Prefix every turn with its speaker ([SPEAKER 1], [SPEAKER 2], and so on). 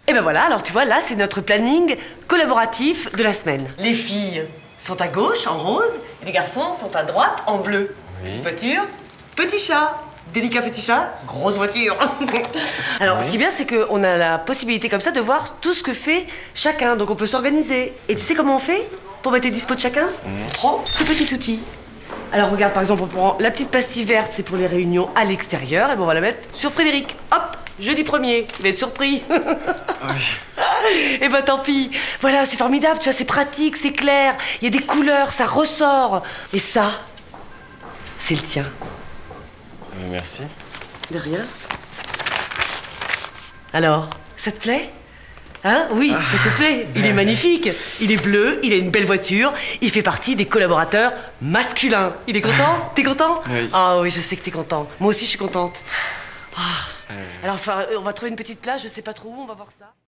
[SPEAKER 1] Et ben voilà, alors tu vois, là, c'est notre planning collaboratif de la semaine. Les filles sont à gauche, en rose, et les garçons sont à droite, en bleu.
[SPEAKER 2] Oui.
[SPEAKER 1] Petite voiture, petit chat. Délicat petit chat, grosse voiture. Alors, ce qui est bien, c'est qu'on a la possibilité comme ça de voir tout ce que fait chacun. Donc, on peut s'organiser. Et tu sais comment on fait pour mettre les dispos de chacun? On prend ce petit outil. Alors, regarde, par exemple, on prend la petite pastille verte, c'est pour les réunions à l'extérieur. Et ben, on va la mettre sur Frédéric. Hop, jeudi 1er. Il va être surpris. Et ben, tant pis. Voilà, c'est formidable, tu vois, c'est pratique, c'est clair. Il y a des couleurs, ça ressort. Et ça, c'est le tien.
[SPEAKER 2] Merci.
[SPEAKER 1] De rien. Alors, ça te plaît? Hein? Oui, ça te plaît. Il est magnifique. Il est bleu, il a une belle voiture. Il fait partie des collaborateurs masculins. Il est content? T'es content?
[SPEAKER 2] Oui.
[SPEAKER 1] Ah oui, je sais que t'es content. Moi aussi, je suis contente. Alors, enfin, on va trouver une petite plage, je sais pas trop où, on va voir ça.